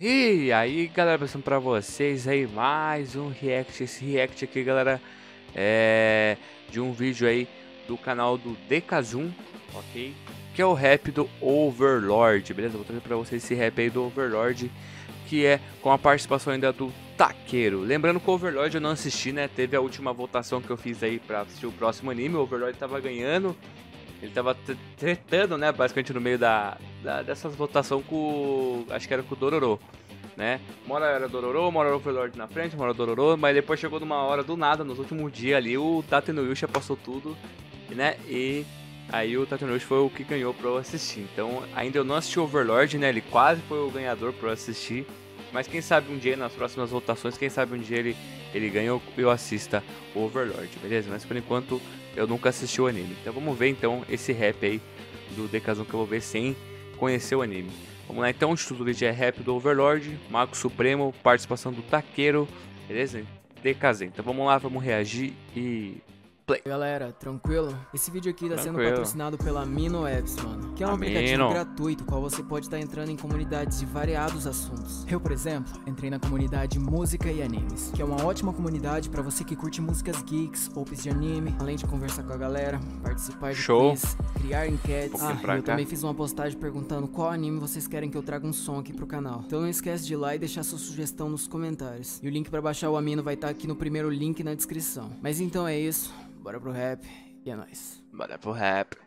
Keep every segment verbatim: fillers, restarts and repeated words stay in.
E aí galera, passando pra vocês aí mais um react. Esse react aqui, galera, é de um vídeo aí do canal do Dekazun, ok? Que é o rap do Overlord, beleza? Vou trazer pra vocês esse rap aí do Overlord, que é com a participação ainda do Takeru. Lembrando que o Overlord eu não assisti, né? Teve a última votação que eu fiz aí pra assistir o próximo anime. O Overlord tava ganhando. Ele tava tretando, né, basicamente no meio da, da dessas votações com, acho que era com o Dororo, né? Uma hora era Dororo, uma hora era o Overlord na frente, uma hora Dororo, mas depois chegou numa hora do nada, nos últimos dias ali, o Tatenoyusha passou tudo, né? E aí o Tatenoyusha foi o que ganhou pra eu assistir. Então ainda eu não assisti o Overlord, né? Ele quase foi o ganhador pra eu assistir. Mas quem sabe um dia nas próximas votações, quem sabe um dia ele, ele ganha e eu assista o Overlord, beleza? Mas por enquanto eu nunca assisti o anime. Então vamos ver então esse rap aí do Dekazun que eu vou ver sem conhecer o anime. Vamos lá então, o título do vídeo é Rap do Overlord, Mago Supremo, participação do Takeru, beleza? Dekazun. Então vamos lá, vamos reagir e... play. Galera, tranquilo? Esse vídeo aqui tá Tranquilo. sendo patrocinado pela Amino Apps, mano. Que é um Amino. aplicativo gratuito, qual você pode estar entrando em comunidades de variados assuntos. Eu, por exemplo, entrei na comunidade Música e Animes, que é uma ótima comunidade pra você que curte músicas geeks, ops de anime, além de conversar com a galera, participar de Show. quiz, criar enquetes. Um Ah, pra e eu cá. também fiz uma postagem perguntando qual anime vocês querem que eu traga um som aqui pro canal. Então não esquece de ir lá e deixar sua sugestão nos comentários. E o link pra baixar o Amino vai estar aqui no primeiro link na descrição. Mas então é isso. Bora pro rap e é nóis. Bora pro rap.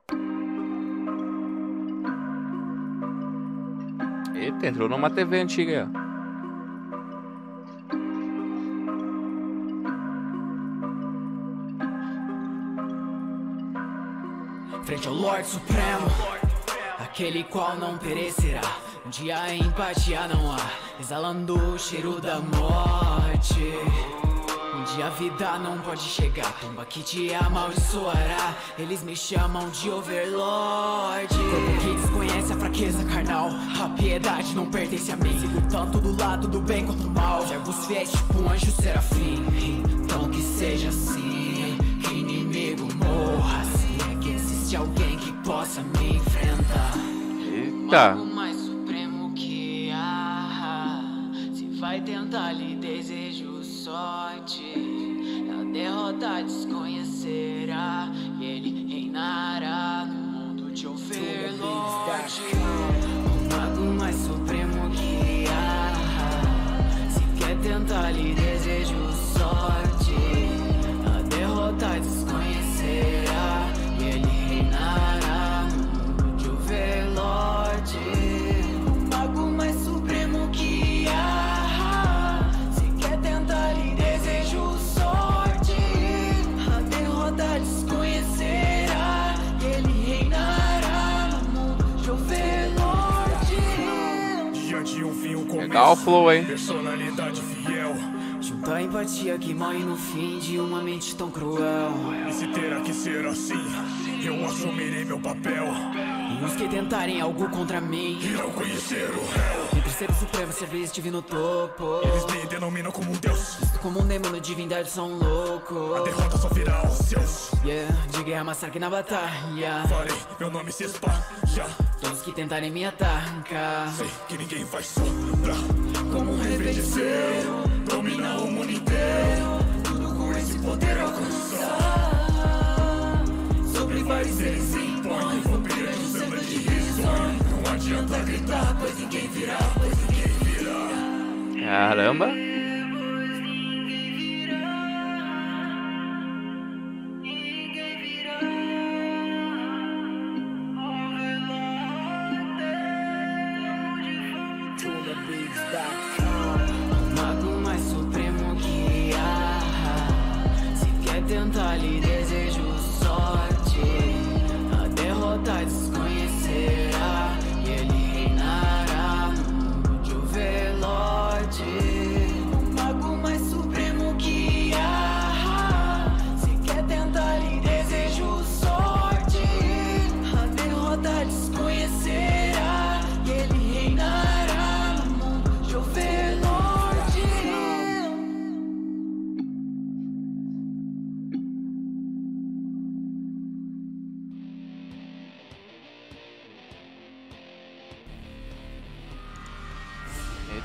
Eita, entrou numa T V antiga. Frente ao Lorde Supremo, aquele qual não perecerá. Um dia a empatia não há, exalando o cheiro da morte. Um dia a vida não pode chegar, tumba que te amaldiçoará. Eles me chamam de Overlord. Corpo que desconhece a fraqueza carnal, a piedade não pertence a mim. Sigo tanto do lado do bem quanto do mal, servos fiéis tipo um anjo serafim. Então que seja assim, que inimigo morra, se é que existe alguém que possa me enfrentar. Eita. O mais supremo que há, se vai tentar lhe desejo sorte. A derrota desconhecerá e ele reinará no mundo de Overlord. O mago mais supremo que há, se quer tentar lhe desejo sorte. A derrota desconhecerá e ele reinará no mundo de Overlord. O mago mais supremo que há, se quer tentar lhe desejo sorte. A derrota desconhecerá e ele reinará no mundo de Overlord. Diante de um fim, um começo. Legal o flow, hein? Personalidade fiel. Junto à empatia que morre no fim de uma mente tão cruel. E se terá que ser assim, eu assumirei meu papel. E os que tentarem algo contra mim Irão conhecer o réu. entre seres supremos, ser vez estive no topo. Eles me denominam como um deus. Visto como um demônio, divindade, sou um louco. A derrota só virá aos seus. Yeah, de guerra, massacre na batalha. Farei meu nome se espalhar. Todos que tentarem me atacar, Sei que ninguém vai sobrar. como um Feiticeiro, domina o mundo inteiro. Tudo com esse poder alcançar. Sobre vários seres se impõe. Vampiro de samba de risonho. Não adianta gritar, pois ninguém virá, pois ninguém virá. Caramba. o mago mais supremo que há, se quer tentar lhe desejo sorte. A derrota desconhecerá e ele reinará no mundo de Overlord. O mago mais supremo que há, se quer tentar lhe desejo sorte. A derrota desconhecerá e ele reinará no mundo de Overlord.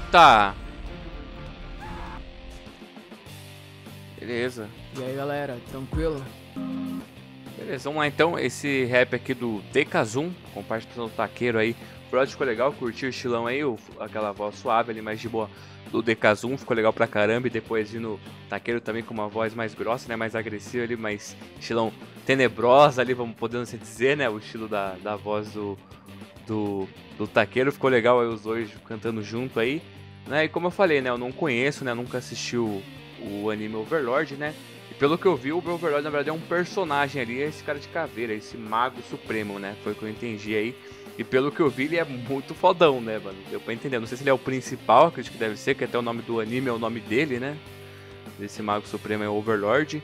Eita! Beleza. E aí galera, tranquilo? Beleza, vamos lá então. Esse rap aqui do Dekazum, com participação do Taqueiro aí. O Frod ficou legal, curtiu o estilão aí, o, aquela voz suave ali, mais de boa do Dekazum, ficou legal pra caramba. E depois vindo o Taqueiro também com uma voz mais grossa, né, mais agressiva ali, mais estilão tenebrosa ali, vamos podendo se dizer, né, o estilo da, da voz do, do, do Taqueiro. Ficou legal aí os dois cantando junto aí, né, e como eu falei, né, eu não conheço, né, nunca assisti o, o anime Overlord, né. E pelo que eu vi, o Overlord na verdade é um personagem ali, esse cara de caveira, esse mago supremo, né, foi o que eu entendi aí. E pelo que eu vi, ele é muito fodão, né, mano? Deu pra entender. Não sei se ele é o principal, acredito que deve ser, que até o nome do anime é o nome dele, né? Esse Mago Supremo é o Overlord.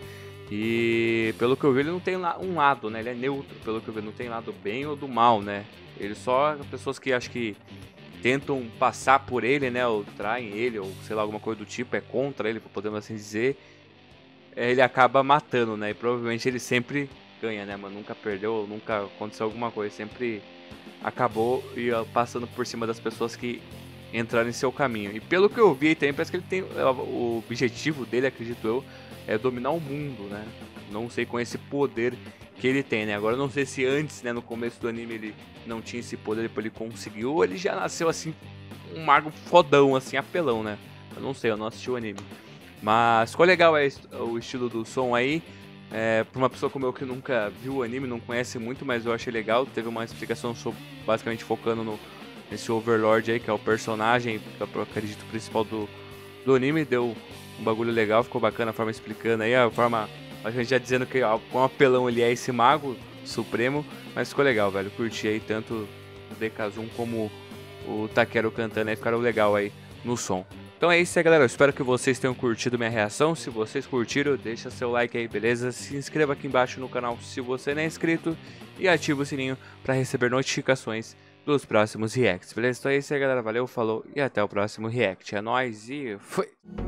E pelo que eu vi, ele não tem um lado, né? Ele é neutro, pelo que eu vi, não tem lado bem ou do mal, né? Ele só, pessoas que acho que tentam passar por ele, né? Ou traem ele, ou sei lá, alguma coisa do tipo, é contra ele, podemos assim dizer. Ele acaba matando, né? E provavelmente ele sempre ganha, né, mano? Nunca perdeu, nunca aconteceu alguma coisa, sempre acabou passando por cima das pessoas que entraram em seu caminho. E pelo que eu vi também, parece que ele tem o objetivo dele, acredito eu, é dominar o mundo, né? Não sei com esse poder que ele tem, né? Agora eu não sei se antes, né, no começo do anime ele não tinha esse poder, depois ele conseguiu, ou ele já nasceu assim, um mago fodão, assim, apelão, né? Eu não sei, eu não assisti o anime. Mas ficou legal é, o estilo do som aí. É, para uma pessoa como eu que nunca viu o anime, não conhece muito, mas eu achei legal. Teve uma explicação sobre, basicamente focando no, nesse Overlord aí, que é o personagem, que eu acredito, principal do, do anime. Deu um bagulho legal, ficou bacana a forma explicando aí, a forma, a gente já dizendo que quão apelão ele é, esse mago supremo. Mas ficou legal, velho, curti aí tanto o Dekazum como o Taqueiro cantando aí, ficaram legal aí no som. Então é isso aí, galera, eu espero que vocês tenham curtido minha reação. Se vocês curtiram, deixa seu like aí, beleza? Se inscreva aqui embaixo no canal se você não é inscrito e ativa o sininho para receber notificações dos próximos reacts, beleza? Então é isso aí, galera, valeu, falou e até o próximo react. É nóis e fui!